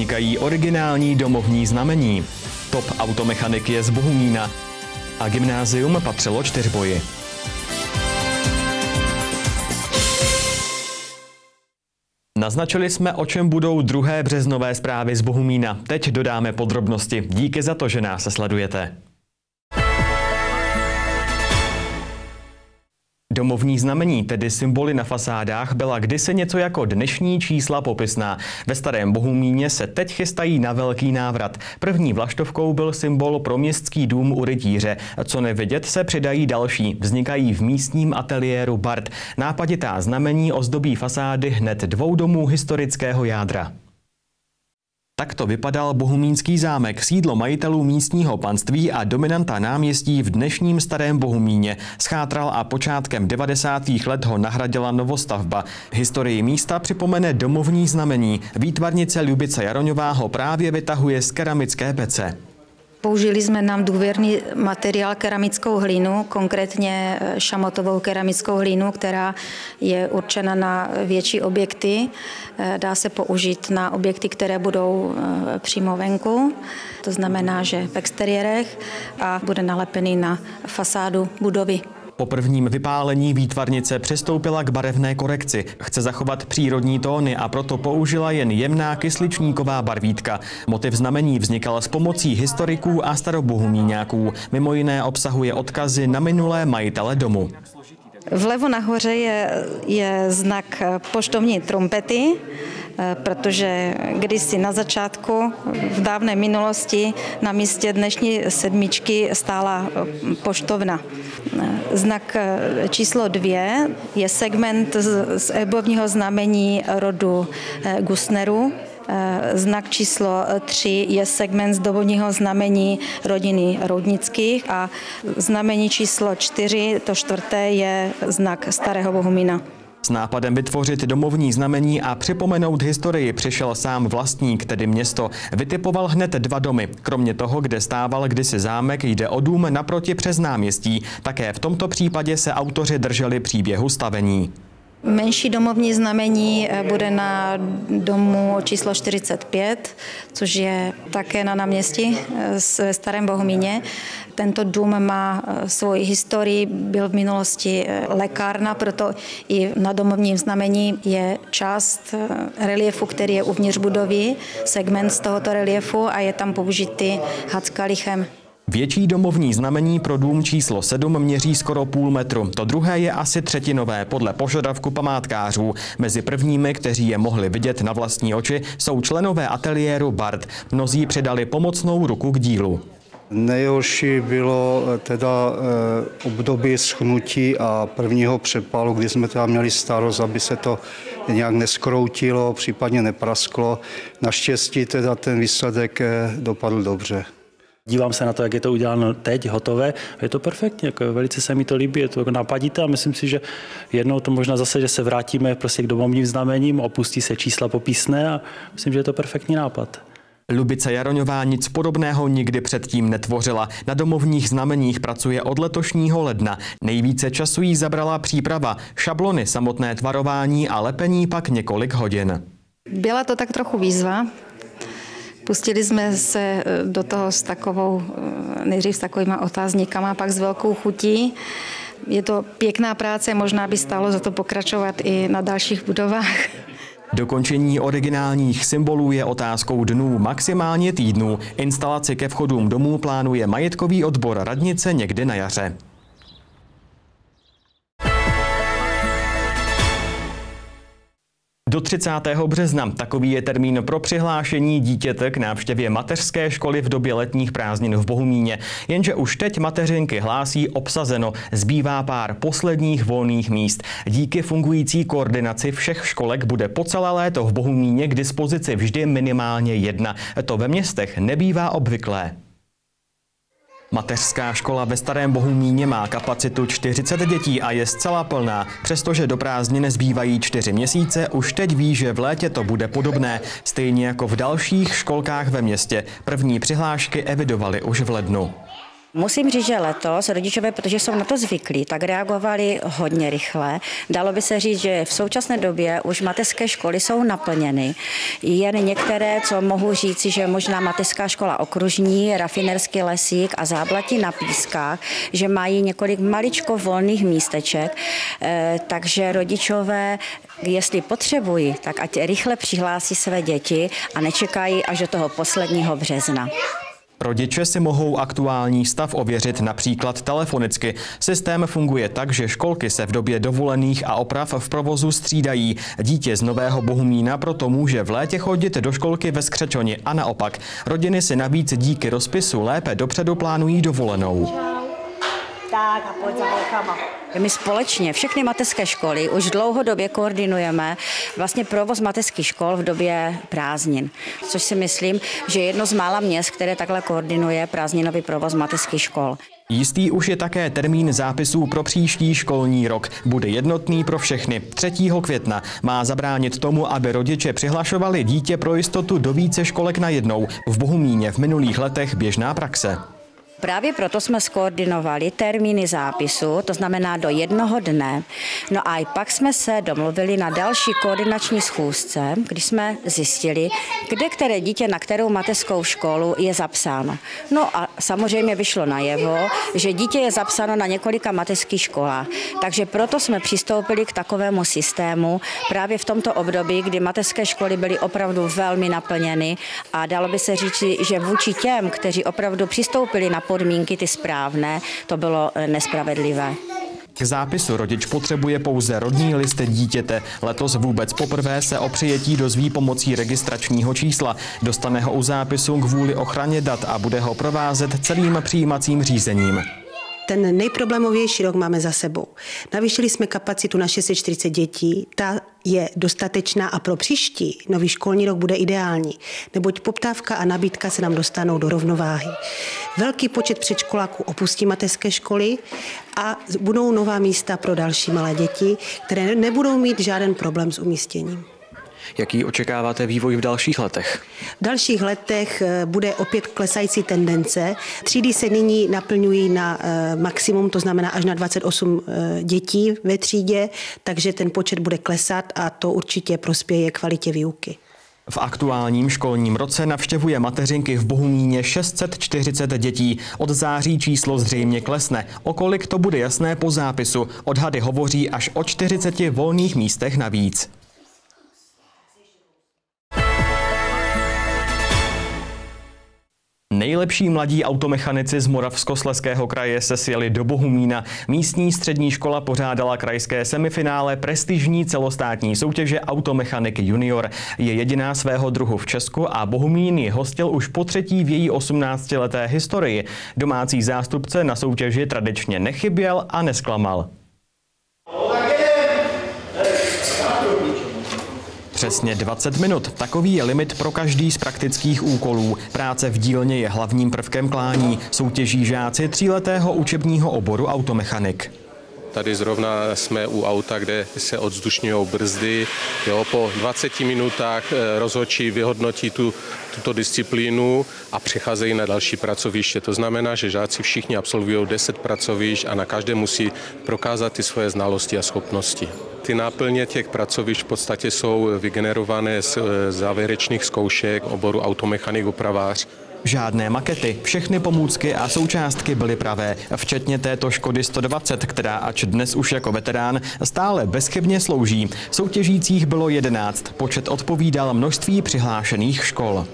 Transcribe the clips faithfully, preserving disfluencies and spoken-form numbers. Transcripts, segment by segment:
vznikají originální domovní znamení. Top automechanik je z Bohumína a gymnázium patřilo Čtyřboji. Naznačili jsme, o čem budou druhé březnové zprávy z Bohumína. Teď dodáme podrobnosti. Díky za to, že nás sledujete. Domovní znamení, tedy symboly na fasádách, byla kdysi něco jako dnešní čísla popisná. Ve Starém Bohumíně se teď chystají na velký návrat. První vlaštovkou byl symbol pro městský dům u rytíře. Co nevidět, se přidají další. Vznikají v místním ateliéru Bart. Nápaditá znamení ozdobí fasády hned dvou domů historického jádra. Takto vypadal bohumínský zámek, sídlo majitelů místního panství a dominanta náměstí v dnešním Starém Bohumíně. Schátral a počátkem devadesátých let ho nahradila novostavba. Historii místa připomene domovní znamení. Výtvarnice Lubica Jaroňová ho právě vytahuje z keramické pece. Použili jsme nám důvěrný materiál keramickou hlínu, konkrétně šamotovou keramickou hlínu, která je určena na větší objekty. Dá se použít na objekty, které budou přímo venku, to znamená, že v exteriérech, a bude nalepený na fasádu budovy. Po prvním vypálení výtvarnice přistoupila k barevné korekci. Chce zachovat přírodní tóny a proto použila jen jemná kysličníková barvítka. Motiv znamení vznikal s pomocí historiků a starobohumíňáků. Mimo jiné obsahuje odkazy na minulé majitele domu. Vlevo nahoře je, je znak poštovní trumpety, protože kdysi na začátku, v dávné minulosti, na místě dnešní sedmičky stála poštovna. Znak číslo dvě je segment z, z ebovního znamení rodu Gusnerů. Znak číslo tři je segment z domovního znamení rodiny Roudnických a znamení číslo čtyři, to čtvrté, je znak Starého Bohumína. S nápadem vytvořit domovní znamení a připomenout historii přišel sám vlastník, tedy město. Vytipoval hned dva domy. Kromě toho, kde stával kdysi zámek, jde o dům naproti přes náměstí. Také v tomto případě se autoři drželi příběhu stavení. Menší domovní znamení bude na domu číslo čtyřicet pět, což je také na náměstí ve Starém Bohumíně. Tento dům má svoji historii, byl v minulosti lékárna, proto i na domovním znamení je část reliefu, který je uvnitř budovy, segment z tohoto reliefu, a je tam použitý had s kalichem. Větší domovní znamení pro dům číslo sedm měří skoro půl metru. To druhé je asi třetinové podle požadavku památkářů. Mezi prvními, kteří je mohli vidět na vlastní oči, jsou členové ateliéru Bart. Mnozí přidali pomocnou ruku k dílu. Nejhorší bylo teda období schnutí a prvního přepalu, kdy jsme teda měli starost, aby se to nějak neskroutilo, případně neprasklo. Naštěstí teda ten výsledek dopadl dobře. Dívám se na to, jak je to uděláno teď, hotové. Je to perfektně, jako velice se mi to líbí, je to jako nápadité a myslím si, že jednou to možná zase, že se vrátíme prostě k domovním znamením, opustí se čísla popisné a myslím, že je to perfektní nápad. Lubica Jaroňová nic podobného nikdy předtím netvořila. Na domovních znameních pracuje od letošního ledna. Nejvíce času jí zabrala příprava, šablony, samotné tvarování a lepení pak několik hodin. Byla to tak trochu výzva. Pustili jsme se do toho s takovou, nejdřív s takovýma otázníkama, pak s velkou chutí. Je to pěkná práce, možná by stálo za to pokračovat i na dalších budovách. Dokončení originálních symbolů je otázkou dnů, maximálně týdnů. Instalaci ke vchodům domů plánuje majetkový odbor radnice někdy na jaře. Do třicátého března. Takový je termín pro přihlášení dítěte k návštěvě mateřské školy v době letních prázdnin v Bohumíně. Jenže už teď mateřinky hlásí obsazeno. Zbývá pár posledních volných míst. Díky fungující koordinaci všech školek bude po celé léto v Bohumíně k dispozici vždy minimálně jedna. To ve městech nebývá obvyklé. Mateřská škola ve Starém Bohumíně má kapacitu čtyřicet dětí a je zcela plná. Přestože do prázdnin zbývají čtyři měsíce, už teď ví, že v létě to bude podobné. Stejně jako v dalších školkách ve městě. První přihlášky evidovali už v lednu. Musím říct, že letos rodičové, protože jsou na to zvyklí, tak reagovali hodně rychle. Dalo by se říct, že v současné době už mateřské školy jsou naplněny. Jen některé, co mohu říci, že možná mateřská škola Okružní, Rafinerský lesík a Záblatí na Pískách, že mají několik maličko volných místeček, takže rodičové, jestli potřebují, tak ať rychle přihlásí své děti a nečekají až do toho posledního března. Rodiče si mohou aktuální stav ověřit například telefonicky. Systém funguje tak, že školky se v době dovolených a oprav v provozu střídají. Dítě z Nového Bohumína proto může v létě chodit do školky ve Skřečoni a naopak. Rodiny si navíc díky rozpisu lépe dopředu plánují dovolenou. Tak a pojď za holkama. My společně všechny mateřské školy už dlouhodobě koordinujeme vlastně provoz mateřských škol v době prázdnin, což si myslím, že je jedno z mála měst, které takhle koordinuje prázdninový provoz mateřských škol. Jistý už je také termín zápisů pro příští školní rok. Bude jednotný pro všechny. třetího května má zabránit tomu, aby rodiče přihlašovali dítě pro jistotu do více školek najednou. V Bohumíně v minulých letech běžná praxe. Právě proto jsme skoordinovali termíny zápisu, to znamená do jednoho dne. No a i pak jsme se domluvili na další koordinační schůzce, když jsme zjistili, kde které dítě na kterou mateřskou školu je zapsáno. No a samozřejmě vyšlo najevo, že dítě je zapsáno na několika mateřských školách. Takže proto jsme přistoupili k takovému systému právě v tomto období, kdy mateřské školy byly opravdu velmi naplněny a dalo by se říct, že vůči těm, kteří opravdu přistoupili na podmínky ty správné, to bylo nespravedlivé. K zápisu rodič potřebuje pouze rodný list dítěte. Letos vůbec poprvé se o přijetí dozví pomocí registračního čísla. Dostane ho u zápisu kvůli ochraně dat a bude ho provázet celým přijímacím řízením. Ten nejproblémovější rok máme za sebou. Navýšili jsme kapacitu na šest set čtyřicet dětí, ta je dostatečná a pro příští nový školní rok bude ideální, neboť poptávka a nabídka se nám dostanou do rovnováhy. Velký počet předškoláků opustí mateřské školy a budou nová místa pro další malé děti, které nebudou mít žádný problém s umístěním. Jaký očekáváte vývoj v dalších letech? V dalších letech bude opět klesající tendence. Třídy se nyní naplňují na maximum, to znamená až na dvacet osm dětí ve třídě, takže ten počet bude klesat a to určitě prospěje kvalitě výuky. V aktuálním školním roce navštěvuje mateřinky v Bohumíně šest set čtyřicet dětí. Od září číslo zřejmě klesne. O kolik to bude jasné po zápisu. Odhady hovoří až o čtyřiceti volných místech navíc. Nejlepší mladí automechanici z Moravskoslezského kraje se sjeli do Bohumína. Místní střední škola pořádala krajské semifinále prestižní celostátní soutěže Automechanik Junior. Je jediná svého druhu v Česku a Bohumín ji hostil už po třetí v její osmnáctileté historii. Domácí zástupce na soutěži tradičně nechyběl a nesklamal. Přesně dvacet minut. Takový je limit pro každý z praktických úkolů. Práce v dílně je hlavním prvkem klání. Soutěží žáci tříletého učebního oboru automechanik. Tady zrovna jsme u auta, kde se odzdušňují brzdy. Jo, po dvaceti minutách rozhodčí vyhodnotí tu, tuto disciplínu a přecházejí na další pracoviště. To znamená, že žáci všichni absolvují deset pracovišť a na každém musí prokázat ty svoje znalosti a schopnosti. Ty náplně těch pracovišť v podstatě jsou vygenerované z závěrečných zkoušek oboru automechanik opravář. Žádné makety, všechny pomůcky a součástky byly pravé, včetně této Škody sto dvacet, která ač dnes už jako veterán stále bezchybně slouží. Soutěžících bylo jedenáct, počet odpovídal množství přihlášených škol.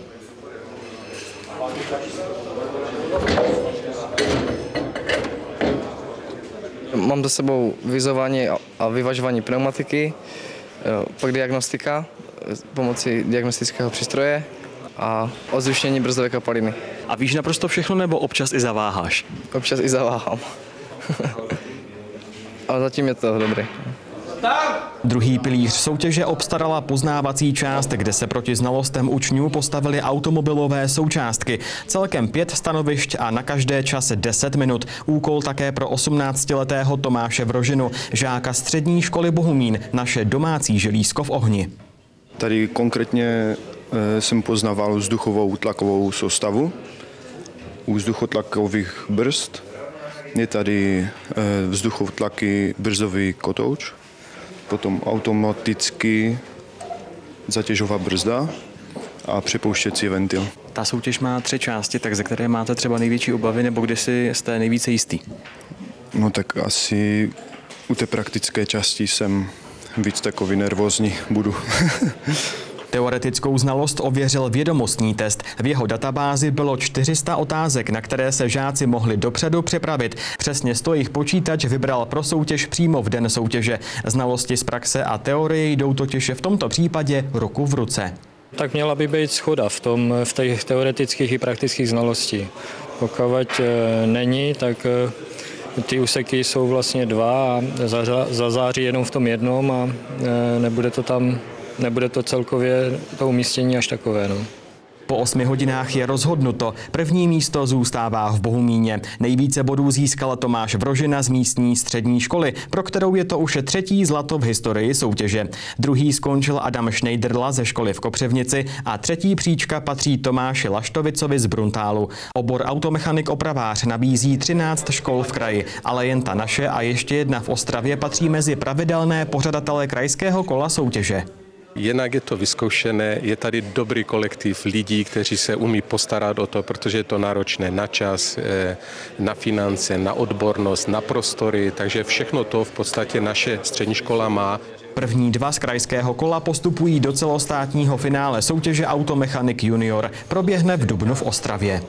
Mám za sebou vyzování a vyvažování pneumatiky, pak diagnostika pomocí diagnostického přístroje a odzdušnění brzdové kapaliny. A víš naprosto všechno, nebo občas i zaváháš? Občas i zaváhám. Ale zatím je to dobré. Druhý pilíř soutěže obstarala poznávací část, kde se proti znalostem učňů postavily automobilové součástky. Celkem pět stanovišť a na každé čas deset minut. Úkol také pro osmnáctiletého Tomáše Vrožinu, žáka střední školy Bohumín, naše domácí želízko v ohni. Tady konkrétně jsem poznával vzduchovou tlakovou soustavu u vzduchotlakových brzd. Je tady vzduchotlaky brzový kotouč, potom automaticky zatěžová brzda a přepouštěcí ventil. Ta soutěž má tři části, tak ze které máte třeba největší obavy, nebo kde si jste nejvíce jistý? No tak asi u té praktické části jsem víc takový nervózní budu. Teoretickou znalost ověřil vědomostní test. V jeho databázi bylo čtyři sta otázek, na které se žáci mohli dopředu připravit. Přesně sto jich počítač vybral pro soutěž přímo v den soutěže. Znalosti z praxe a teorie jdou totiž v tomto případě ruku v ruce. Tak měla by být shoda v tom, v těch teoretických i praktických znalostí. Pokud není, tak ty úseky jsou vlastně dva a zazáří jenom v tom jednom a nebude to tam, nebude to celkově to umístění až takové. No. Po osmi hodinách je rozhodnuto. První místo zůstává v Bohumíně. Nejvíce bodů získala Tomáš Vrožina z místní střední školy, pro kterou je to už třetí zlato v historii soutěže. Druhý skončil Adam Schneiderla ze školy v Kopřivnici a třetí příčka patří Tomáši Laštovicovi z Bruntálu. Obor automechanik opravář nabízí třináct škol v kraji, ale jen ta naše a ještě jedna v Ostravě patří mezi pravidelné pořadatele krajského kola soutěže. Jinak je to vyzkoušené, je tady dobrý kolektiv lidí, kteří se umí postarat o to, protože je to náročné na čas, na finance, na odbornost, na prostory, takže všechno to v podstatě naše střední škola má. První dva z krajského kola postupují do celostátního finále soutěže Automechanik Junior. Proběhne v dubnu v Ostravě.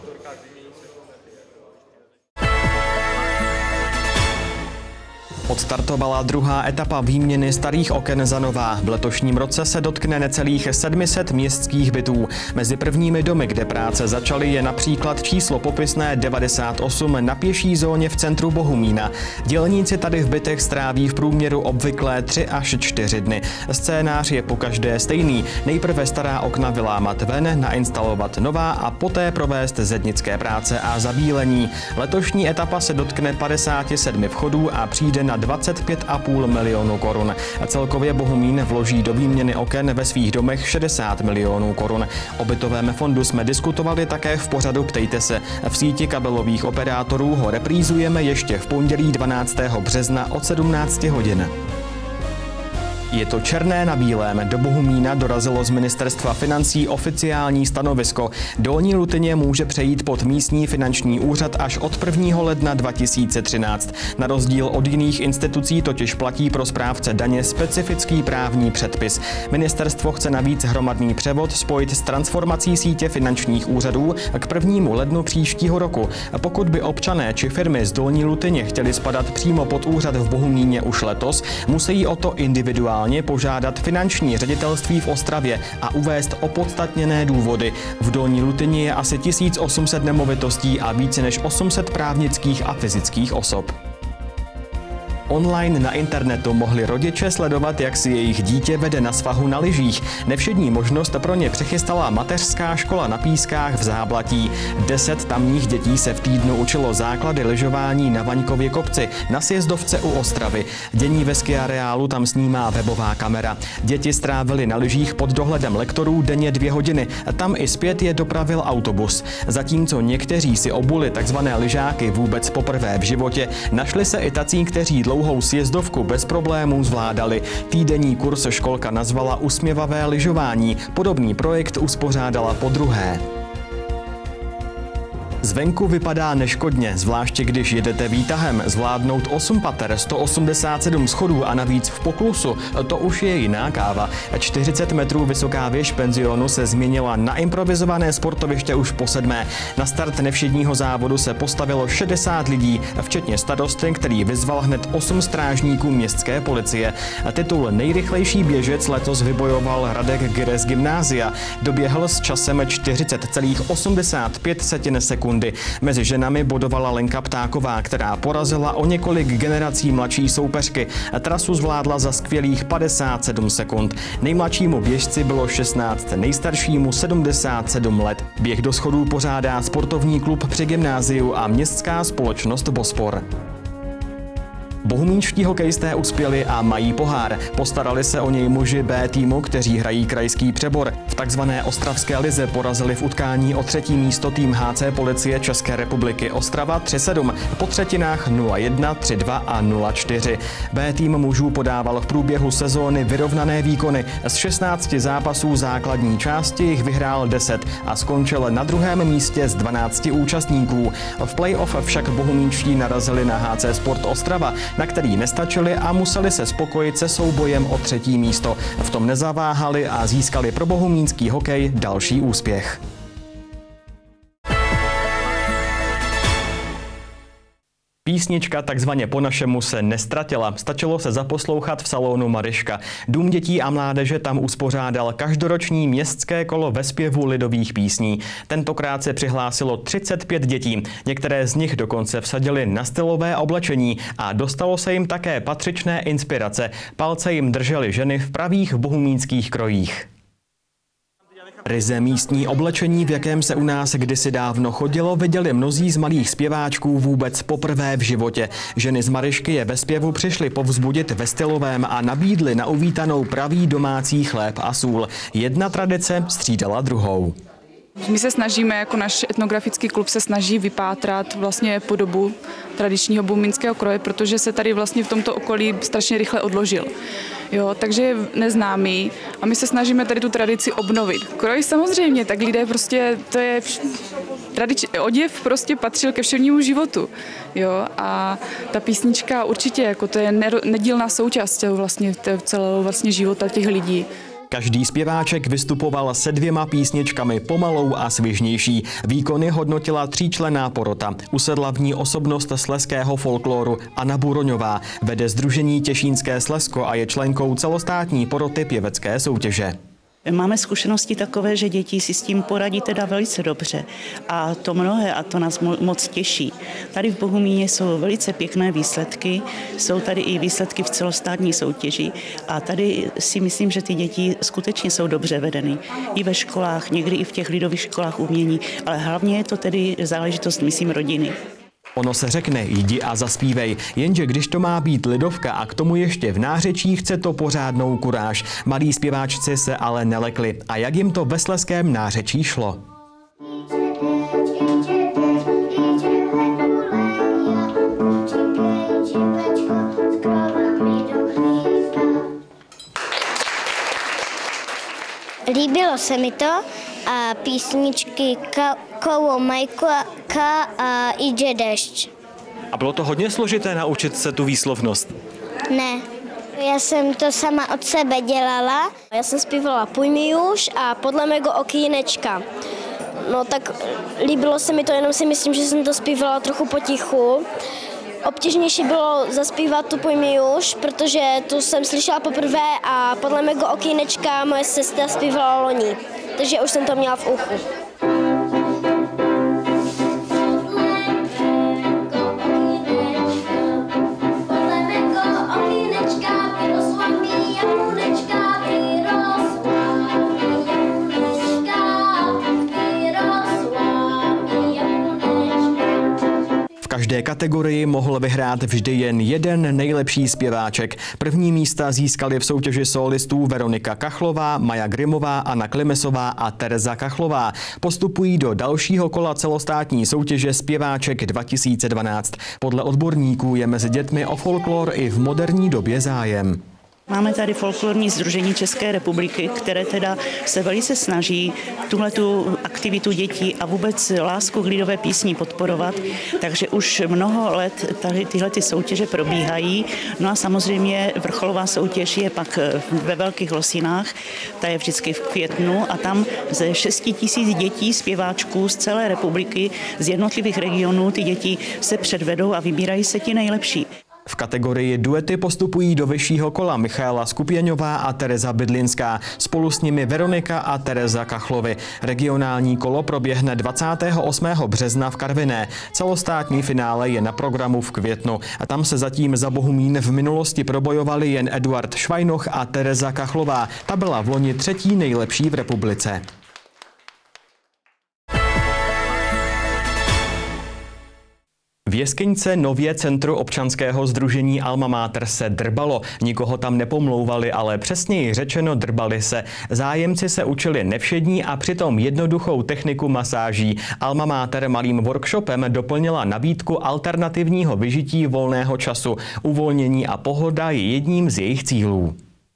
Odstartovala druhá etapa výměny starých oken za nová. V letošním roce se dotkne necelých sedm set městských bytů. Mezi prvními domy, kde práce začaly, je například číslo popisné devadesát osm na pěší zóně v centru Bohumína. Dělníci tady v bytech stráví v průměru obvyklé tři až čtyři dny. Scénář je pokaždé stejný. Nejprve stará okna vylámat ven, nainstalovat nová a poté provést zednické práce a zabílení. Letošní etapa se dotkne padesáti sedmi vchodů a přijde na dvacet pět a půl milionu korun. Celkově Bohumín vloží do výměny oken ve svých domech šedesát milionů korun. O bytovém fondu jsme diskutovali také v pořadu Ptejte se. V síti kabelových operátorů ho reprízujeme ještě v pondělí dvanáctého března od sedmnácti hodin. Je to černé na bílém. Do Bohumína dorazilo z ministerstva financí oficiální stanovisko. Dolní Lutyně může přejít pod místní finanční úřad až od prvního ledna dva tisíce třináct. Na rozdíl od jiných institucí totiž platí pro správce daně specifický právní předpis. Ministerstvo chce navíc hromadný převod spojit s transformací sítě finančních úřadů k prvnímu lednu příštího roku. Pokud by občané či firmy z Dolní Lutyně chtěli spadat přímo pod úřad v Bohumíně už letos, musí o to individuálně požádat finanční ředitelství v Ostravě a uvést opodstatněné důvody. V Dolní Lutyni je asi tisíc osm set nemovitostí a více než osm set právnických a fyzických osob. Online na internetu mohli rodiče sledovat, jak si jejich dítě vede na svahu na lyžích. Nevšední možnost pro ně přechystala mateřská škola na Pískách v Záblatí. Deset tamních dětí se v týdnu učilo základy lyžování na Vaňkově kopci, na sjezdovce u Ostravy. Dění ve skiareálu tam snímá webová kamera. Děti strávily na lyžích pod dohledem lektorů denně dvě hodiny. Tam i zpět je dopravil autobus. Zatímco někteří si obuli takzvané lyžáky vůbec poprvé v životě, našli se i tací, kteří dlouhou sjezdovku bez problémů zvládali. Týdenní kurz školka nazvala Usměvavé lyžování. Podobný projekt uspořádala podruhé. Zvenku vypadá neškodně, zvláště když jedete výtahem. Zvládnout osm pater, sto osmdesát sedm schodů a navíc v poklusu, to už je jiná káva. čtyřicet metrů vysoká věž penzionu se změnila na improvizované sportoviště už po sedmé. Na start nevšedního závodu se postavilo šedesát lidí, včetně starosty, který vyzval hned osm strážníků městské policie. Titul nejrychlejší běžec letos vybojoval Radek Gire z gymnázia. Doběhl s časem čtyřicet celá osmdesát pět sekundy. Mezi ženami bodovala Lenka Ptáková, která porazila o několik generací mladší soupeřky. Trasu zvládla za skvělých padesát sedm sekund. Nejmladšímu běžci bylo šestnáct, nejstaršímu sedmdesát sedm let. Běh do schodů pořádá sportovní klub při gymnáziu a městská společnost Bospor. Bohumínští hokejisté uspěli a mají pohár. Postarali se o něj muži B týmu, kteří hrají krajský přebor. V takzvané ostravské lize porazili v utkání o třetí místo tým H C Policie České republiky Ostrava tři sedm, po třetinách nula jedna, tři dva a nula čtyři. B tým mužů podával v průběhu sezóny vyrovnané výkony. Z šestnácti zápasů základní části jich vyhrál deset a skončil na druhém místě z dvanácti účastníků. V play-off však bohumínští narazili na H C Sport Ostrava, na který nestačili a museli se spokojit se soubojem o třetí místo. V tom nezaváhali a získali pro bohumínský hokej další úspěch. Písnička takzvaně po našemu se nestratila. Stačilo se zaposlouchat v salonu Maryška. Dům dětí a mládeže tam uspořádal každoroční městské kolo ve zpěvu lidových písní. Tentokrát se přihlásilo třicet pět dětí. Některé z nich dokonce vsadili na stylové oblečení a dostalo se jim také patřičné inspirace. Palce jim držely ženy v pravých bohumínských krojích. Ryze místní oblečení, v jakém se u nás kdysi dávno chodilo, viděli mnozí z malých zpěváčků vůbec poprvé v životě. Ženy z Maryšky je ve zpěvu přišly povzbudit ve stylovém a nabídly na uvítanou pravý domácí chléb a sůl. Jedna tradice střídala druhou. My se snažíme, jako náš etnografický klub se snaží vypátrat vlastně podobu tradičního bohumínského kroje, protože se tady vlastně v tomto okolí strašně rychle odložil. Jo, takže je neznámý a my se snažíme tady tu tradici obnovit. Kroj samozřejmě, tak lidé prostě, to je tradič, oděv prostě patřil ke všednímu životu. Jo, a ta písnička určitě, jako to je nedílná součást vlastně celého vlastně života těch lidí. Každý zpěváček vystupoval se dvěma písničkami, pomalou a svižnější. Výkony hodnotila tříčlenná porota. Usedla v ní osobnost slezského folkloru Anna Buroňová. Vede sdružení Těšínské Slezsko a je členkou celostátní poroty pěvecké soutěže. Máme zkušenosti takové, že děti si s tím poradí teda velice dobře a to mnohé a to nás moc těší. Tady v Bohumíně jsou velice pěkné výsledky, jsou tady i výsledky v celostátní soutěži a tady si myslím, že ty děti skutečně jsou dobře vedeny. I ve školách, někdy i v těch lidových školách umění, ale hlavně je to tedy záležitost, myslím, rodiny. Ono se řekne, jdi a zaspívej, jenže když to má být lidovka a k tomu ještě v nářečí, chce to pořádnou kuráž. Malí zpěváčci se ale nelekli. A jak jim to ve slezském nářečí šlo? Líbilo se mi to a písničky Koło Majka a Idzie dešť. A bylo to hodně složité naučit se tu výslovnost? Ne, já jsem to sama od sebe dělala. Já jsem zpívala Půj mi už a Podle mého okýnečka. No tak líbilo se mi to, jenom si myslím, že jsem to zpívala trochu potichu. Obtížnější bylo zaspívat tu Půj mi už, protože tu jsem slyšela poprvé a Podle mého okýnečka moje sestra zpívala loni. Takže už jsem to měla v uchu. V každé kategorii mohl vyhrát vždy jen jeden nejlepší zpěváček. První místa získali v soutěži solistů Veronika Kachlová, Maja Grimová, Anna Klimesová a Tereza Kachlová. Postupují do dalšího kola celostátní soutěže Zpěváček dva tisíce dvanáct. Podle odborníků je mezi dětmi o folklor i v moderní době zájem. Máme tady folklorní sdružení České republiky, které teda se velice snaží tuhletu aktivitu dětí a vůbec lásku k lidové písni podporovat, takže už mnoho let tady tyhle ty soutěže probíhají. No a samozřejmě vrcholová soutěž je pak ve Velkých Losinách, ta je vždycky v květnu a tam ze šesti tisíc dětí, zpěváčků z celé republiky, z jednotlivých regionů, ty děti se předvedou a vybírají se ti nejlepší. V kategorii duety postupují do vyššího kola Michaela Skupěňová a Tereza Bydlinská, spolu s nimi Veronika a Tereza Kachlovy. Regionální kolo proběhne dvacátého osmého března v Karviné. Celostátní finále je na programu v květnu. A tam se zatím za Bohumín v minulosti probojovali jen Eduard Švajnoch a Tereza Kachlová. Ta byla v loni třetí nejlepší v republice. V Jeskyňce nově centru občanského sdružení Alma Mater se drbalo. Nikoho tam nepomlouvali, ale přesněji řečeno drbali se. Zájemci se učili nevšední a přitom jednoduchou techniku masáží. Alma Mater malým workshopem doplnila nabídku alternativního vyžití volného času. Uvolnění a pohoda je jedním z jejich cílů.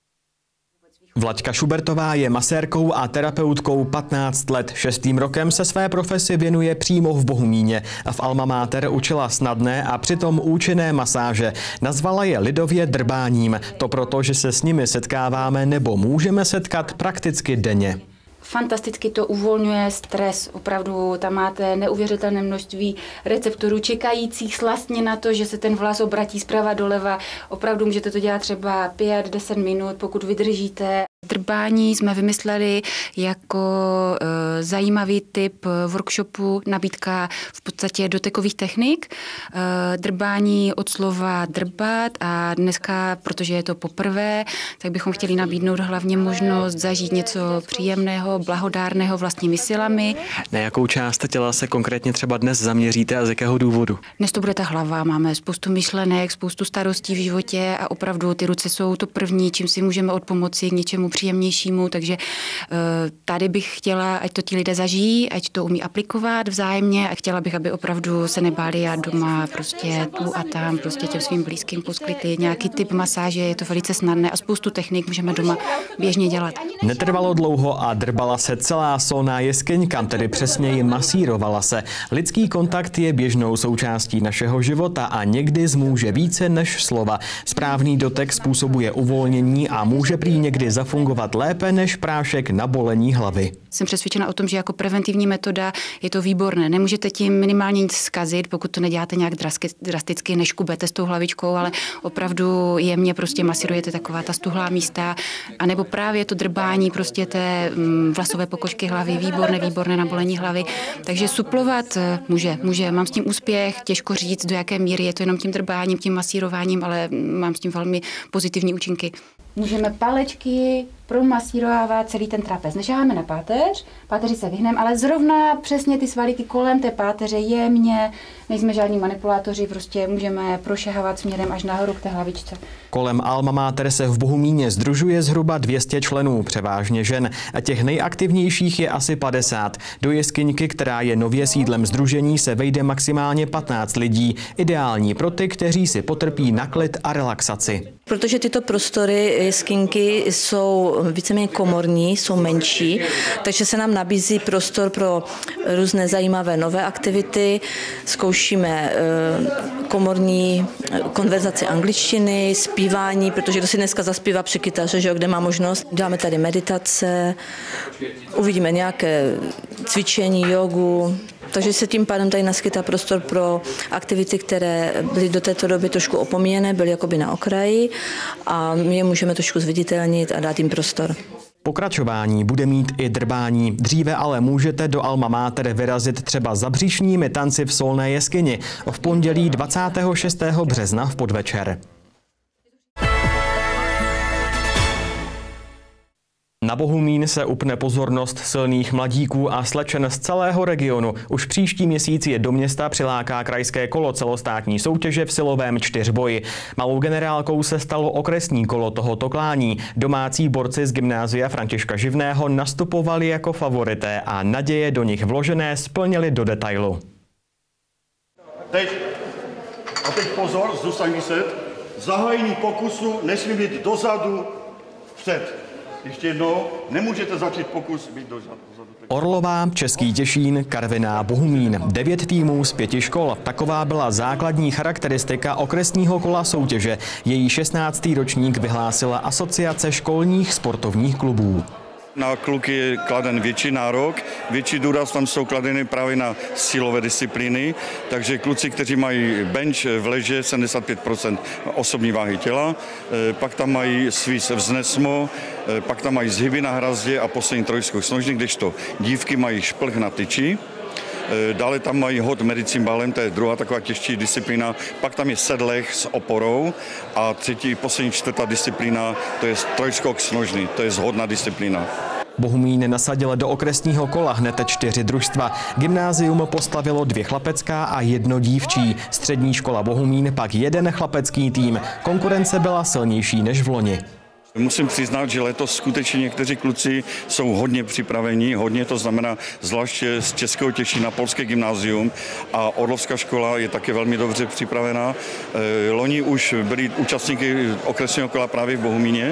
Vlaďka Šubertová je masérkou a terapeutkou patnáct let. Šestým rokem se své profesi věnuje přímo v Bohumíně. V Alma Mater učila snadné a přitom účinné masáže. Nazvala je lidově drbáním. To proto, že se s nimi setkáváme nebo můžeme setkat prakticky denně. Fantasticky to uvolňuje stres, opravdu tam máte neuvěřitelné množství receptorů čekajících slastně na to, že se ten vlas obratí zprava doleva. Opravdu můžete to dělat třeba pět deset minut, pokud vydržíte. Drbání jsme vymysleli jako e, zajímavý typ workshopu, nabídka v podstatě dotekových technik. E, drbání od slova drbat a dneska, protože je to poprvé, tak bychom chtěli nabídnout hlavně možnost zažít něco příjemného, blahodárného vlastními silami. Na jakou část těla se konkrétně třeba dnes zaměříte a z jakého důvodu? Dnes to bude ta hlava, máme spoustu myšlenek, spoustu starostí v životě a opravdu ty ruce jsou to první, čím si můžeme odpomoci k něčemu příjemnějšímu, takže tady bych chtěla, ať to ti lidé zažijí, ať to umí aplikovat vzájemně a chtěla bych, aby opravdu se nebáli a doma prostě tu a tam prostě těm svým blízkým poskytli nějaký typ masáže, je to velice snadné a spoustu technik můžeme doma běžně dělat. Netrvalo dlouho a drbala se celá solná jeskyňka, tedy přesněji masírovala se. Lidský kontakt je běžnou součástí našeho života a někdy zmůže více než slova. Správný dotek způsobuje uvolnění a může prý někdy zafungovat lépe než prášek na bolení hlavy. Jsem přesvědčena o tom, že jako preventivní metoda je to výborné. Nemůžete tím minimálně nic zkazit, pokud to neděláte nějak drasticky, neškubete s tou hlavičkou, ale opravdu jemně prostě masírujete taková ta stuhlá místa, anebo právě to drbání prostě té vlasové pokožky hlavy, výborné, výborné na bolení hlavy. Takže suplovat může, může. Mám s tím úspěch, těžko říct, do jaké míry je to jenom tím drbáním, tím masírováním, ale mám s tím velmi pozitivní účinky. Můžeme palečky promasírovávat celý ten trapez. Nežáháme na páteř, páteři se vyhneme, ale zrovna přesně ty svalíky kolem té páteře jemně, nejsme žádní manipulátoři, prostě můžeme prošahávat směrem až nahoru k té hlavičce. Kolem Alma Mater se v Bohumíně sdružuje zhruba dvě stě členů, převážně žen. A těch nejaktivnějších je asi padesát. Do jeskyňky, která je nově sídlem sdružení, se vejde maximálně patnáct lidí. Ideální pro ty, kteří si potrpí na klid a relaxaci. Protože tyto prostory jeskyňky jsou víceméně komorní, jsou menší, takže se nám nabízí prostor pro různé zajímavé nové aktivity. Zkoušíme komorní konverzaci angličtiny, zpívání, protože kdo si dneska zaspívá při kytaře, že jo, kde má možnost. Děláme tady meditace, uvidíme nějaké cvičení, jogu, takže se tím pádem tady naskytá prostor pro aktivity, které byly do této doby trošku opomíjené, byly jakoby na okraji a my je můžeme trošku zviditelnit a dát jim prostor. Pokračování bude mít i drbání. Dříve ale můžete do Alma Mater vyrazit třeba za břišními tanci v Solné jeskyni v pondělí dvacátého šestého března v podvečer. Na Bohumín se upne pozornost silných mladíků a slečen z celého regionu. Už příští měsíc je do města přiláká krajské kolo celostátní soutěže v silovém čtyřboji. Malou generálkou se stalo okresní kolo tohoto klání. Domácí borci z gymnázia Františka Živného nastupovali jako favorité a naděje do nich vložené splnili do detailu. Teď, a teď pozor, zůstaň vyset. Zahájení pokusu nesmí být dozadu, vpřed. Ještě jednou, nemůžete začít pokus být dozadu. Orlová, Český Těšín, Karviná, Bohumín. Devět týmů z pěti škol. Taková byla základní charakteristika okresního kola soutěže. Její šestnáctý ročník vyhlásila Asociace školních sportovních klubů. Na kluky je kladen větší nárok, větší důraz tam jsou kladeny právě na silové disciplíny, takže kluci, kteří mají bench v leže sedmdesát pět procent osobní váhy těla, pak tam mají sviz vznesmo, pak tam mají zhyby na hrazdě a poslední trojskok snožny, kdežto dívky mají šplh na tyči. Dále tam mají hod medicimbalem, to je druhá taková těžší disciplína. Pak tam je sedlech s oporou a třetí, poslední čtvrtá disciplína, to je trojskok snožný, to je zhodná disciplína. Bohumín nasadil do okresního kola hned čtyři družstva. Gymnázium postavilo dvě chlapecká a jedno dívčí. Střední škola Bohumín pak jeden chlapecký tým. Konkurence byla silnější než v loni. Musím přiznat, že letos skutečně někteří kluci jsou hodně připraveni, hodně to znamená zvláště z Českého Těšína, Polské gymnázium a Orlovská škola je také velmi dobře připravená. Loni už byli účastníky okresního kola právě v Bohumíně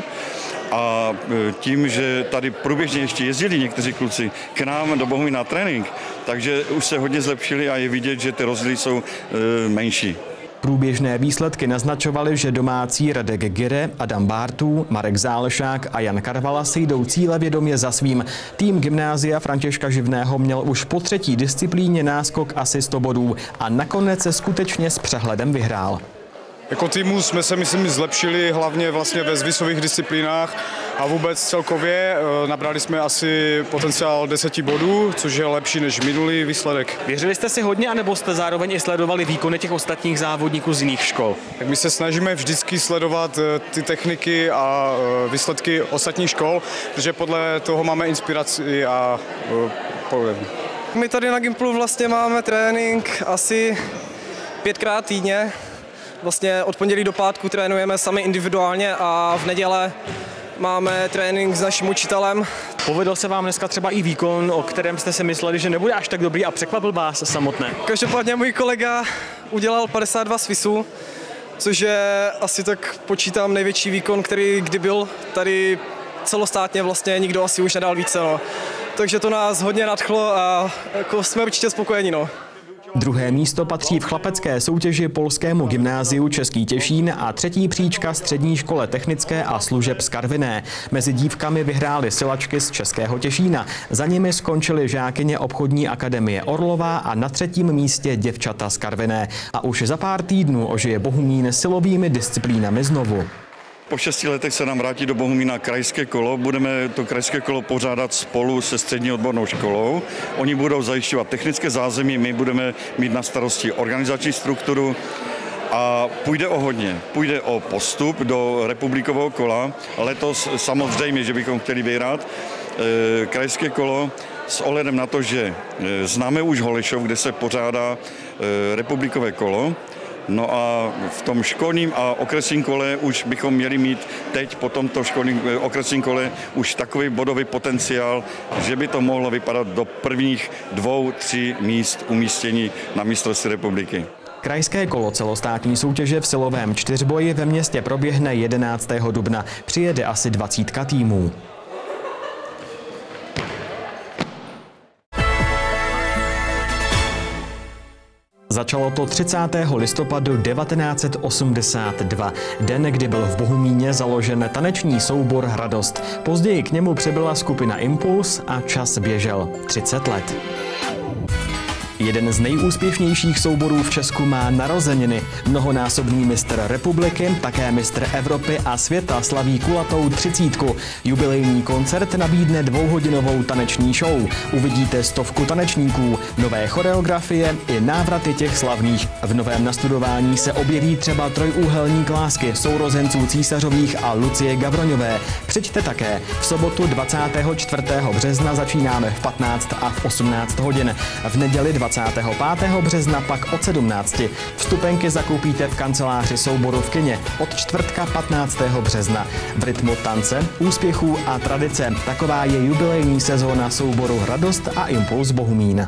a tím, že tady průběžně ještě jezdili někteří kluci k nám do Bohumína na trénink, takže už se hodně zlepšili a je vidět, že ty rozdíly jsou menší. Průběžné výsledky naznačovaly, že domácí Radek Gire, Adam Bártů, Marek Zálešák a Jan Karvala si jdou cílevědomě za svým. Tým gymnázia Františka Živného měl už po třetí disciplíně náskok asi sto bodů a nakonec se skutečně s přehledem vyhrál. Jako týmu jsme se, myslím, zlepšili hlavně vlastně ve zvisových disciplínách a vůbec celkově nabrali jsme asi potenciál deseti bodů, což je lepší než minulý výsledek. Věřili jste si hodně, anebo jste zároveň i sledovali výkony těch ostatních závodníků z jiných škol? Tak my se snažíme vždycky sledovat ty techniky a výsledky ostatních škol, protože podle toho máme inspiraci a pohled. My tady na Gimplu vlastně máme trénink asi pětkrát týdně. Vlastně od pondělí do pátku trénujeme sami individuálně a v neděle máme trénink s naším učitelem. Povedl se vám dneska třeba i výkon, o kterém jste si mysleli, že nebude až tak dobrý a překvapil vás samotné? Každopádně můj kolega udělal padesát dva svisů, což je asi tak počítám největší výkon, který kdy byl tady celostátně, vlastně nikdo asi už nedal více. No. Takže to nás hodně nadchlo a jako jsme určitě spokojeni. No. Druhé místo patří v chlapecké soutěži Polskému gymnáziu Český Těšín a třetí příčka střední škole technické a služeb z Karviné. Mezi dívkami vyhrály silačky z Českého Těšína. Za nimi skončily žákyně obchodní akademie Orlová a na třetím místě děvčata z Karviné. A už za pár týdnů ožije Bohumín silovými disciplínami znovu. Po šesti letech se nám vrátí do Bohumína krajské kolo. Budeme to krajské kolo pořádat spolu se střední odbornou školou. Oni budou zajišťovat technické zázemí, my budeme mít na starosti organizační strukturu a půjde o hodně. Půjde o postup do republikového kola. Letos samozřejmě, že bychom chtěli vyhrát e, krajské kolo s ohledem na to, že e, známe už Holešov, kde se pořádá e, republikové kolo. No a v tom školním a okresním kole už bychom měli mít teď po tomto školním okresním kole už takový bodový potenciál, že by to mohlo vypadat do prvních dvou, tří míst umístění na mistrovství republiky. Krajské kolo celostátní soutěže v silovém čtyřboji ve městě proběhne jedenáctého dubna. Přijede asi dvacítka týmů. Začalo to třicátého listopadu devatenáct set osmdesát dva, den, kdy byl v Bohumíně založen taneční soubor Radost. Později k němu přibyla skupina Impuls a čas běžel. třicet let. Jeden z nejúspěšnějších souborů v Česku má narozeniny. Mnohonásobný mistr republiky, také mistr Evropy a světa slaví kulatou třicítku. Jubilejní koncert nabídne dvouhodinovou taneční show. Uvidíte stovku tanečníků, nové choreografie i návraty těch slavných. V novém nastudování se objeví třeba trojúhelník lásky sourozenců Císařových a Lucie Gavroňové. Přijďte také. V sobotu dvacátého čtvrtého března začínáme v patnáct a v osmnáct hodin. V neděli dvacátého pátého března pak od sedmnácti. Vstupenky zakoupíte v kanceláři souboru v kině od čtvrtka patnáctého března. V rytmu tance, úspěchů a tradice. Taková je jubilejní sezóna souboru Radost a Impuls Bohumín.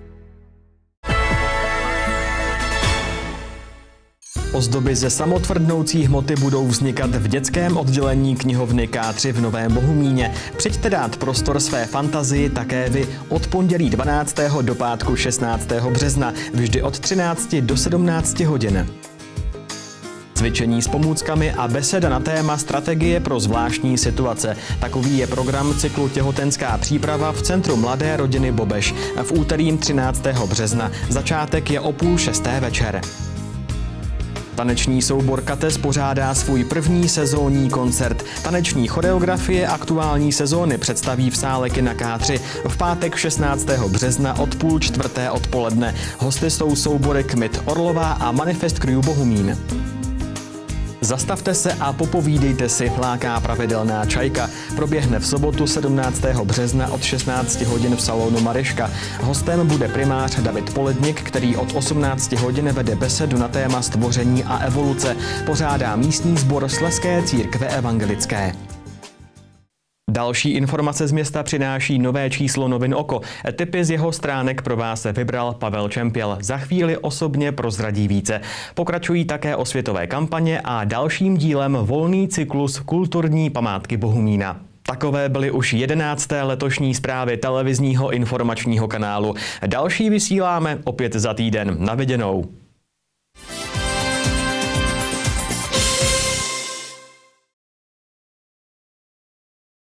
Ozdoby ze samotvrdnoucí hmoty budou vznikat v dětském oddělení knihovny K tři v Novém Bohumíně. Přijďte dát prostor své fantazii také vy od pondělí dvanáctého do pátku šestnáctého března, vždy od třinácti do sedmnácti hodin. Cvičení s pomůckami a beseda na téma strategie pro zvláštní situace. Takový je program cyklu Těhotenská příprava v Centru mladé rodiny Bobeš. V úterý třináctého března. Začátek je o půl šesté večer. Taneční soubor Kates pořádá svůj první sezónní koncert. Taneční choreografie aktuální sezóny představí v sále kina K tři v pátek šestnáctého března od půl čtvrté odpoledne. Hosty jsou soubory Kmit Orlová a Manifest Crew Bohumín. Zastavte se a popovídejte si, láká pravidelná čajka. Proběhne v sobotu sedmnáctého března od šestnácti hodin v salonu Maryška. Hostem bude primář David Poledník, který od osmnácti hodin vede besedu na téma stvoření a evoluce. Pořádá místní sbor Slezské církve evangelické. Další informace z města přináší nové číslo novin Oko. Tipy z jeho stránek pro vás vybral Pavel Čempěl. Za chvíli osobně prozradí více. Pokračují také osvětové kampaně a dalším dílem volný cyklus kulturní památky Bohumína. Takové byly už jedenácté letošní zprávy televizního informačního kanálu. Další vysíláme opět za týden. Na viděnou.